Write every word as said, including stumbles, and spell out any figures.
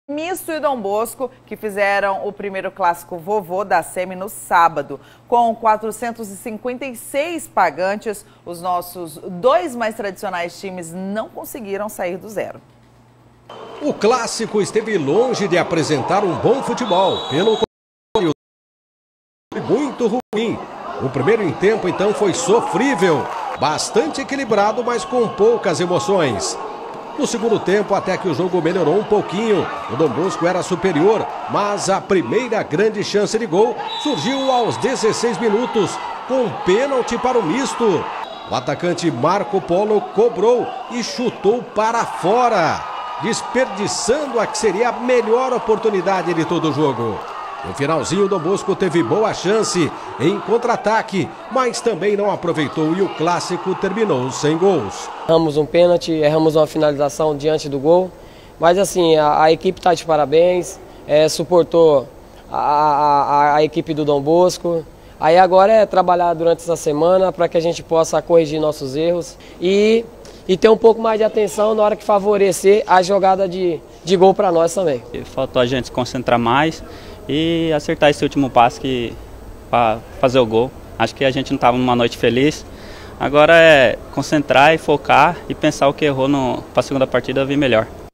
Misto e Dom Bosco, que fizeram o primeiro clássico vovô da Semi no sábado. Com quatrocentos e cinquenta e seis pagantes, os nossos dois mais tradicionais times não conseguiram sair do zero. O clássico esteve longe de apresentar um bom futebol. Pelo contrário, muito ruim. O primeiro em tempo, então, foi sofrível. Bastante equilibrado, mas com poucas emoções. No segundo tempo, até que o jogo melhorou um pouquinho, o Dom Bosco era superior, mas a primeira grande chance de gol surgiu aos dezesseis minutos, com pênalti para o misto. O atacante Marco Polo cobrou e chutou para fora, desperdiçando a que seria a melhor oportunidade de todo o jogo. No finalzinho, o Dom Bosco teve boa chance em contra-ataque, mas também não aproveitou e o clássico terminou sem gols. Erramos um pênalti, erramos uma finalização diante do gol, mas assim, a, a equipe está de parabéns, é, suportou a, a, a equipe do Dom Bosco. Aí agora é trabalhar durante essa semana para que a gente possa corrigir nossos erros e, e ter um pouco mais de atenção na hora que favorecer a jogada de, de gol para nós também. Faltou a gente se concentrar mais e acertar esse último passe para fazer o gol. Acho que a gente não estava numa noite feliz. Agora é concentrar e focar e pensar o que errou para a segunda partida vir melhor.